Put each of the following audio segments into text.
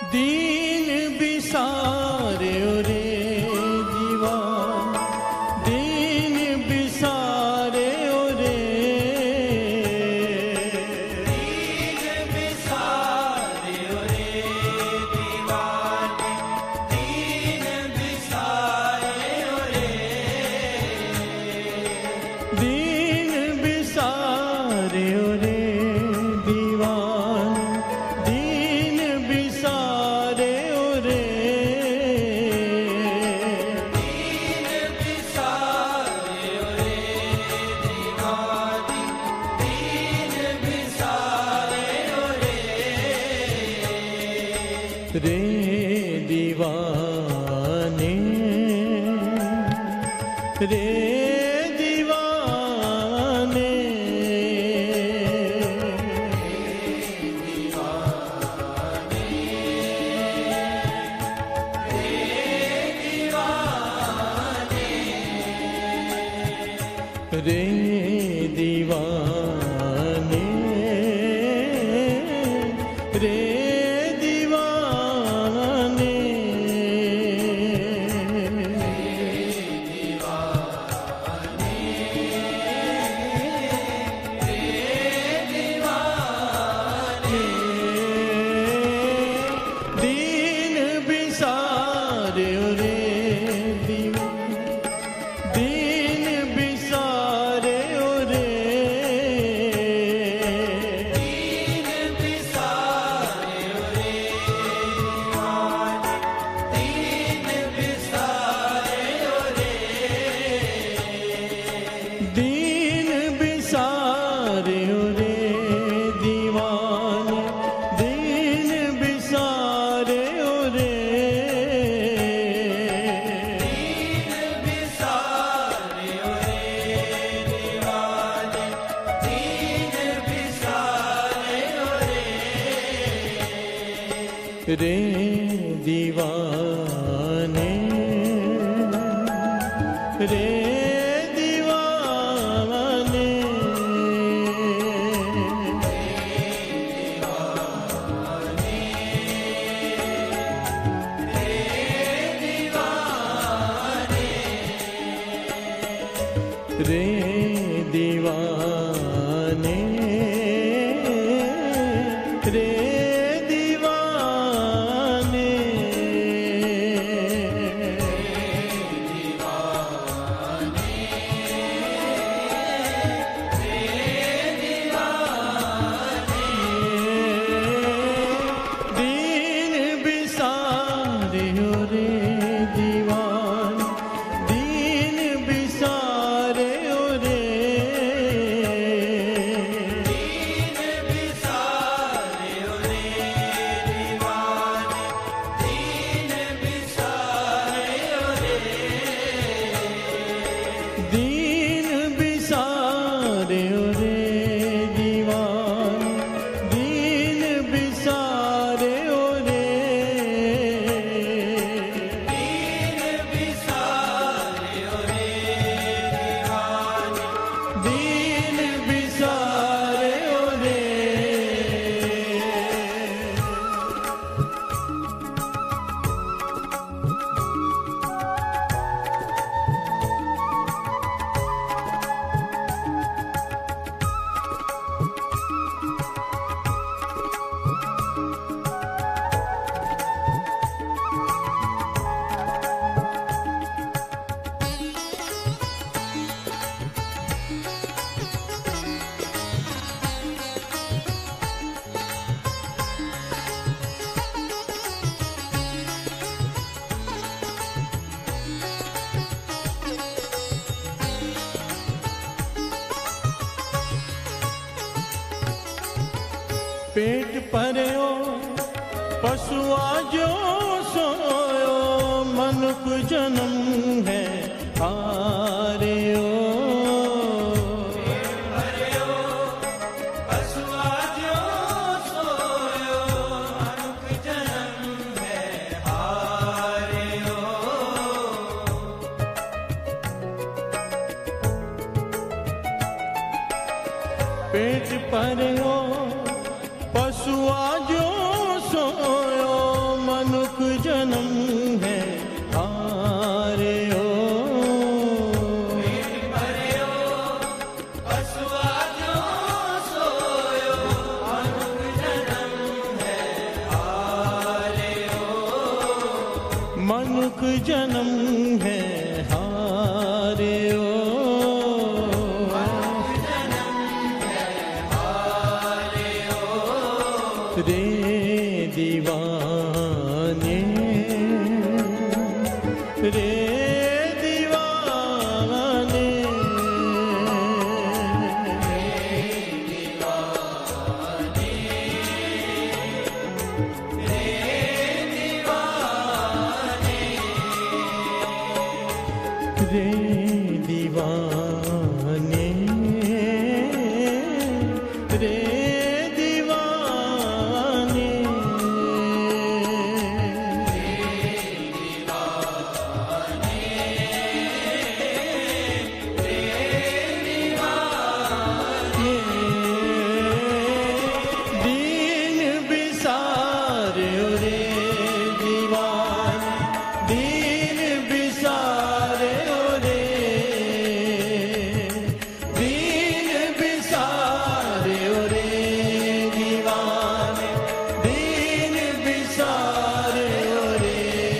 दीन बिसारे रे दीवान, दीन बिसारे रे, दीन बिसारे रे दीवान, दीन बिसारे रे, दीन बिसारे रे दीवान, दीन बिसारे रे, दीन बिसारे रे दीवान, दीन बिसारे रे, रे दीवाने, रे दीवाने, रे दीवाने, रे दीवाने, दीन बिसारे रे दीवान, दीन बिसारे रे, दीन बिसारे रे दीवान, दीन बिसारे रे, दीन बिसारे रे दीवान, दीन बिसारे रे, दीन बिसारे रे दीवान, दीन बिसारे रे, रे दीवाने, रे दीवाने, रे दीवाने, रे दीवाने, दीन बिसारे रे दीवान, दीन बिसारे रे, दीन बिसारे रे दीवान, दीन बिसारे रे, दीन बिसारे रे दीवान, दीन बिसारे रे, दीन बिसारे रे दीवान, दीन बिसारे रे, पेट भरियो पशुआ जो सोयो, मनुख जन्म है हारियो, बसुआ जो सोयो, मनुख जन्म है हारियो, पेट भरियो पशुआ जो सोयो, रे दीवाने, रे दीवाने, रे दीवाने, रे दीवाने, दीन बिसारे रे दीवाने, दीन बिसारे रे, दीन बिसारे रे दीवाने, दीन बिसारे रे।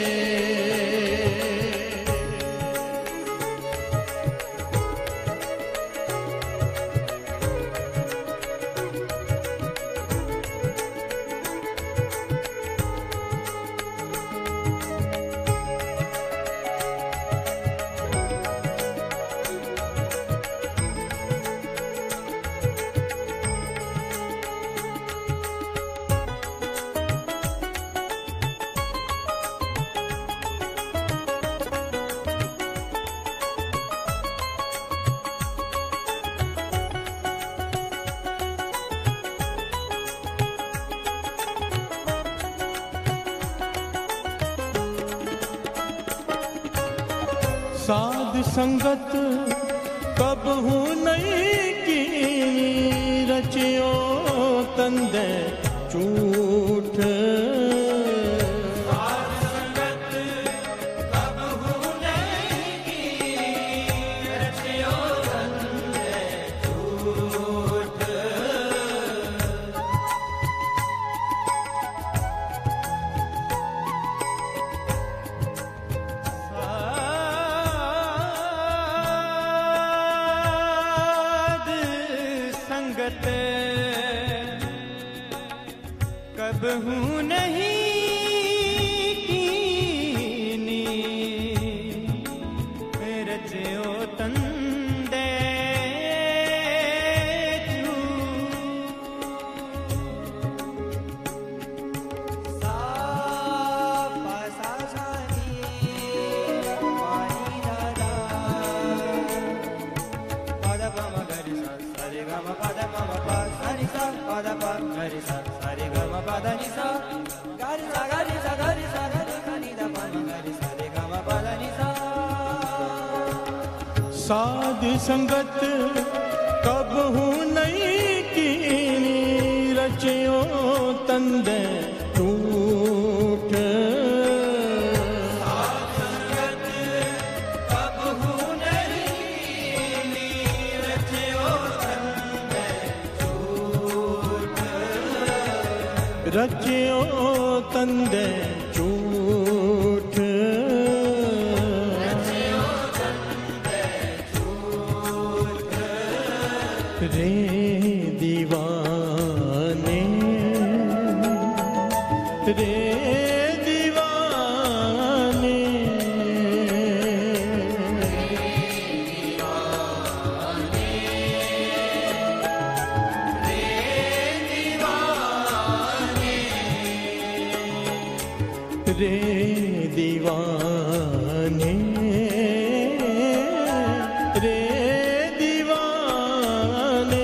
साध संगत कब हूँ नहीं की, रचियो तंदे झूठ, साध संगत कब हूँ नहीं की, रचियो तंदे झूठ। साध संगत कब हूँ नहीं कीनी, रचियो तंदे साध संगत कब हूँ नहीं कीनी, रचियो तंदे झूठ, साध संगत कब हूँ नहीं कीनी, रचियो तंदे झूठ। रचियो तंदे झूठ, रे दीवाने, रे दीवाने, रे दीवाने, रे दीवाने,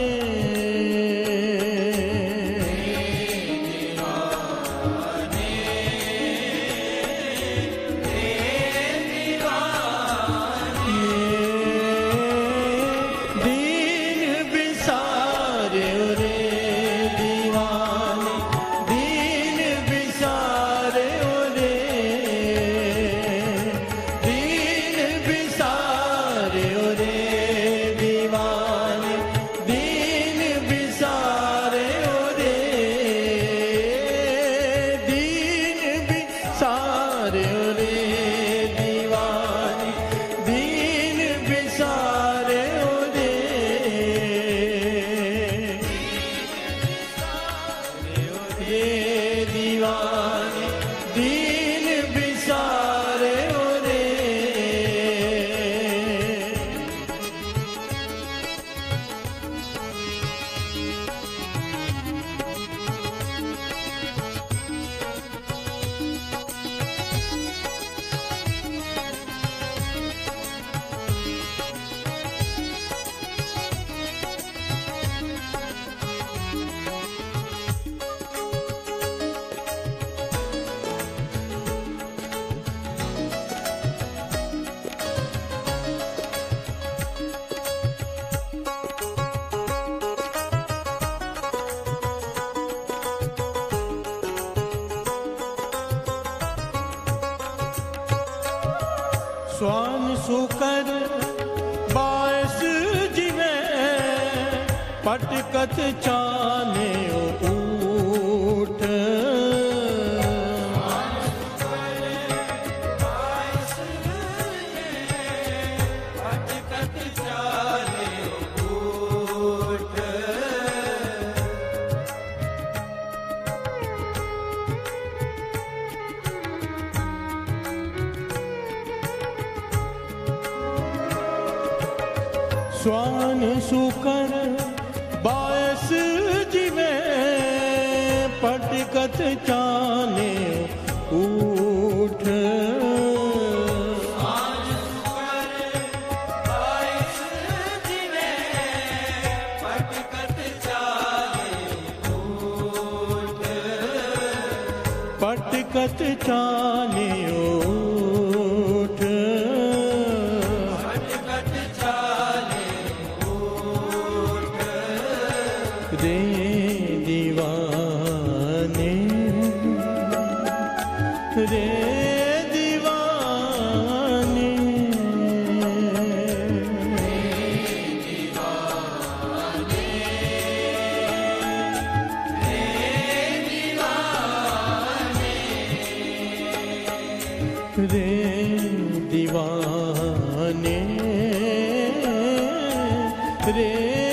दीन बिसारे रे दीवाने, दीन बिसारे रे, स्वान सुकर बायस जिवे पटकत चाने ऊठ स्वान सुकर बायस जिवे पटकत चाने ऊठ पटकत चाने ऊठ रे दीवाने रे दीवाने रे दीवाने रे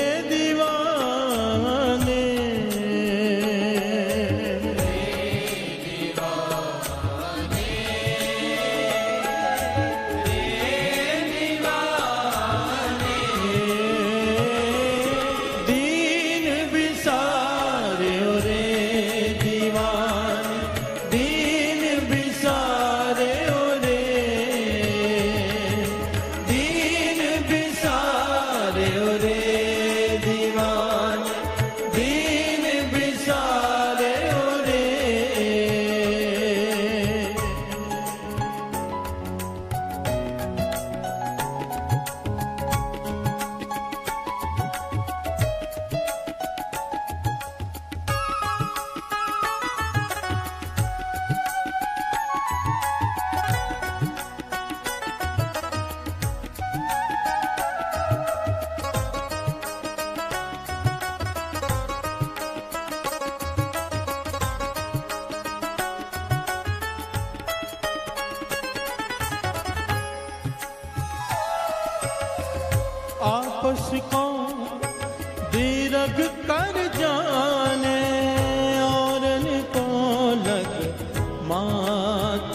आपस को दीर्घ कर जाने और को लग मात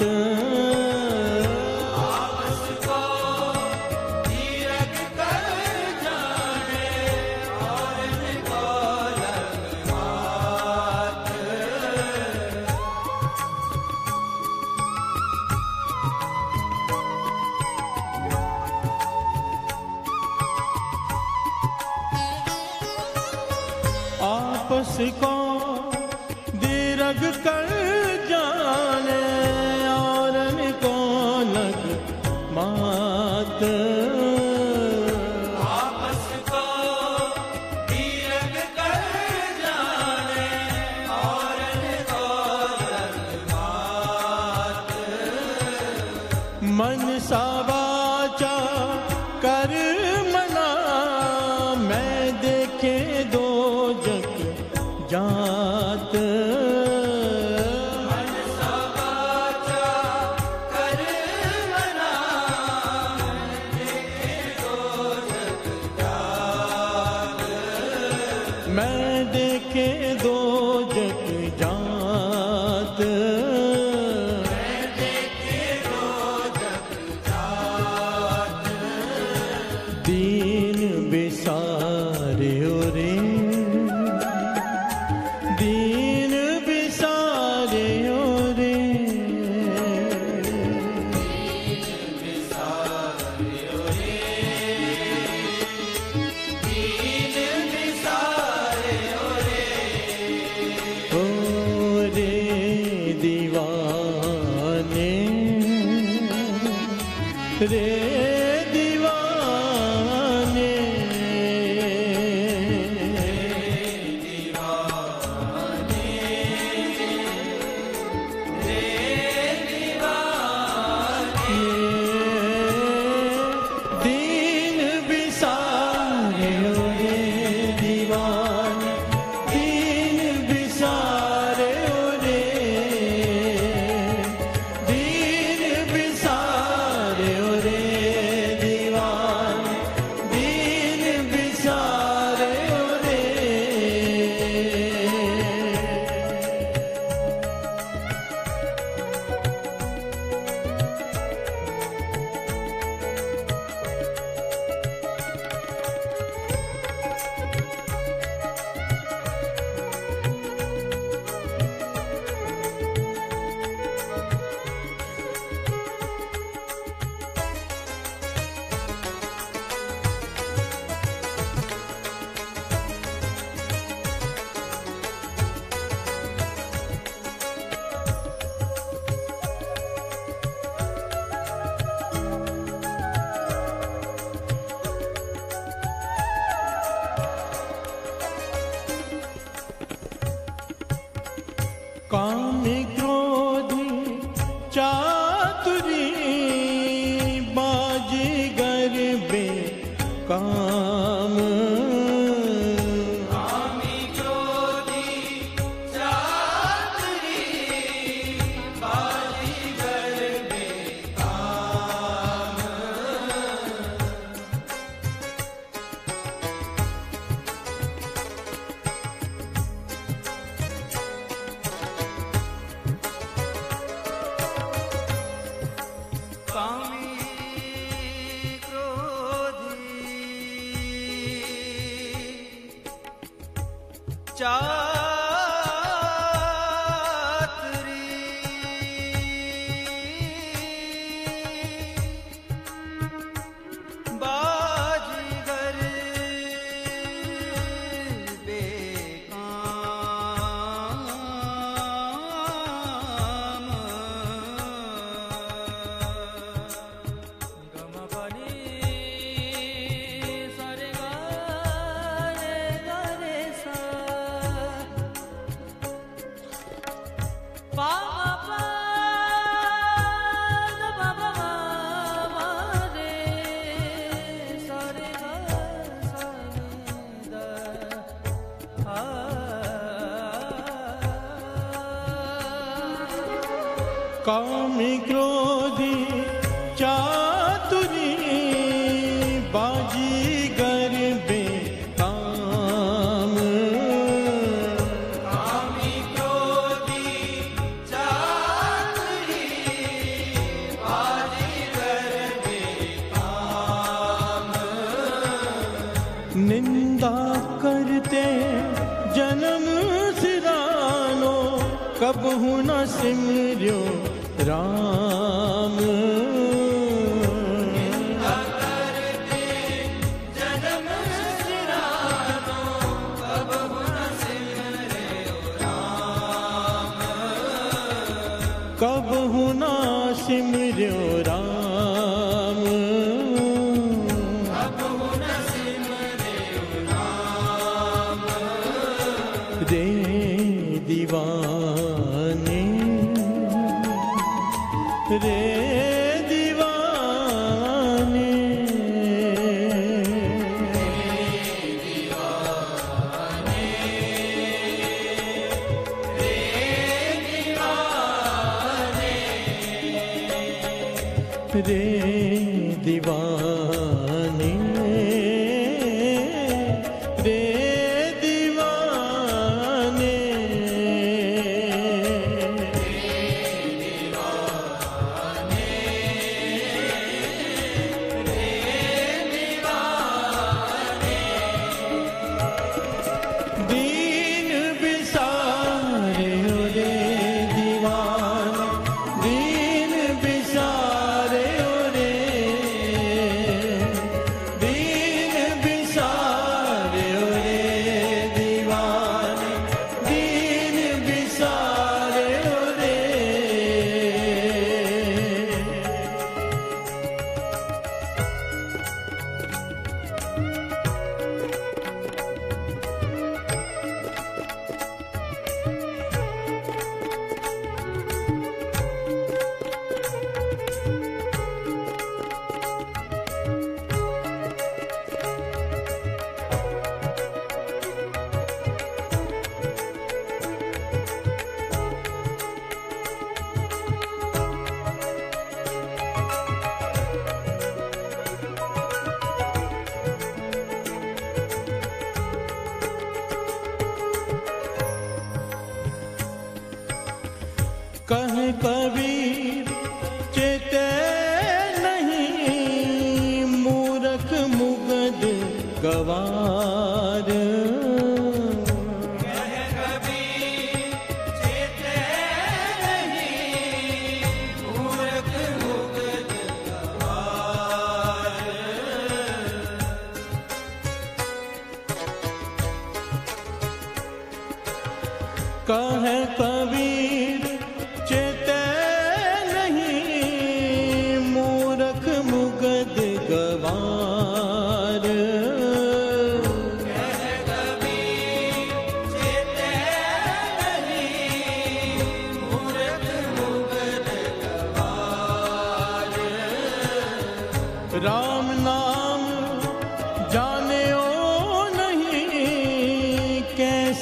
आपस को दीर्घ कर जाने और को लग मात आपस को दीर्घ कर जाने और को लग मात आपस को दीर्घ कर जाने और को लग मात मन सावाचा कर मना मैं देखे दो जग जात काम क्रोधी चातुरी बाजीगर बेकाम। कामी क्रोधी चातुरी बाजीगर बेकाम। कामी क्रोधी चातुरी बाजीगर बेकाम। गम बनी सारे गारे गारे सा पा पा दा बा मा रे सारे गा सारे दा आ। काम क्रोधी चातुरी बाजीगर बेकाम। कामी क्रोधी चातुरी बाजीगर बेकाम। निंदा करते जन्म सिरानो कबहु न सिमर्यो राम। करते जन्म सिरानो कबहु न सिमर्यो राम। कबहु न सिमर्यो राम। कबहु न सिमर्यो राम। रे दीवाने रे दीवाने रे दीवाने रे दीवाने। दीन बिसारे ओ रे दीवाने दीन बिसारे ओ रे। दीन बिसारे ओ रे दीवाने दीन बिसारे ओ रे। कह कबीर चेते नहीं मूरख मुगद गवार। कह कबीर चेते नहीं मूरख मुगद गवार। कह कबीर चेते नहीं मूरख मुगद गवार। कह कबीर चेते नहीं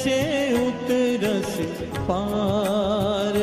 कैसे उतरस पार।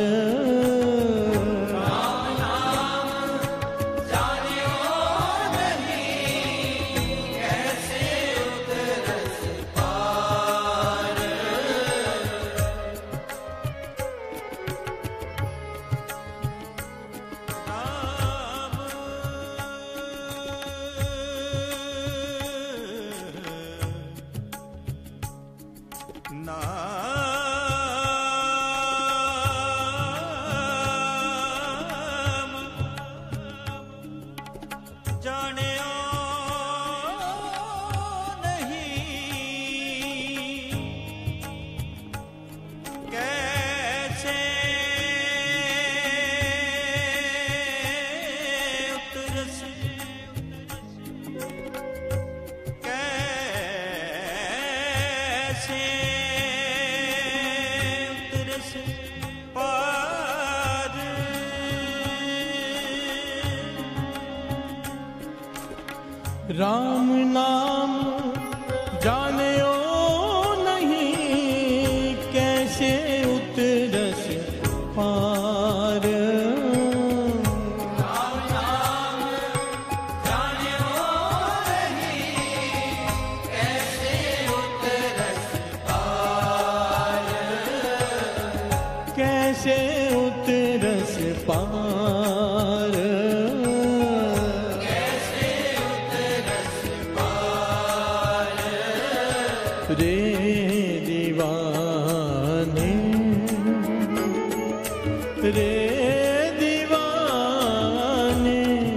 राम नाम जानियो नहीं, कैसे उतरस पार। राम नाम जानियो नहीं, कैसे उतरस पार। कैसे उतरस पार। रे दीवाने, रे दीवाने,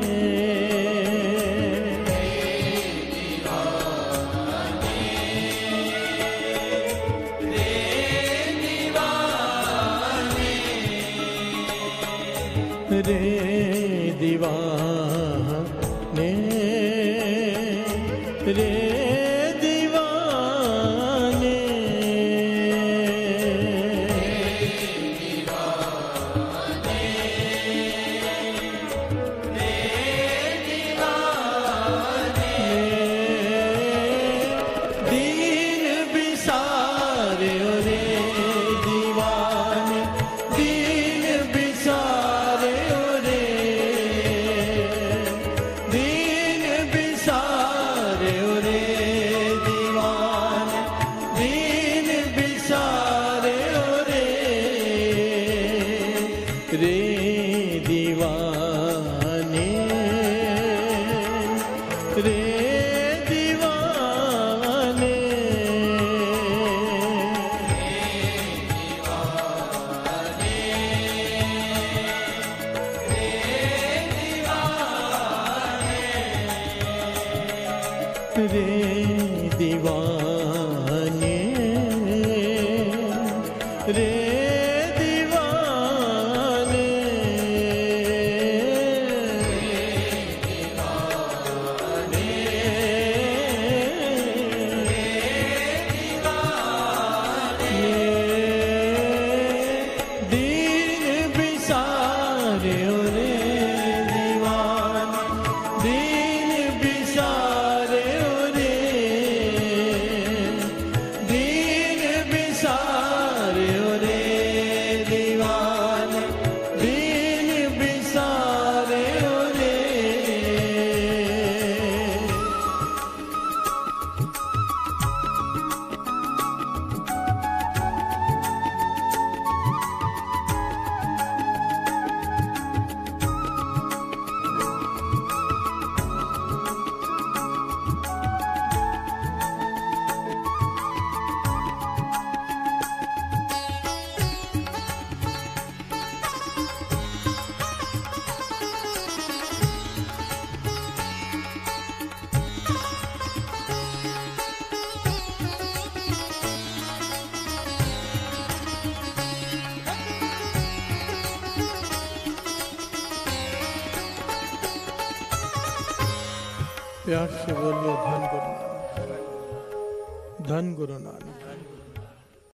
रे दीवाने, रे प्यार से बोलिए धन गुरु नानक, धन गुरु नानक।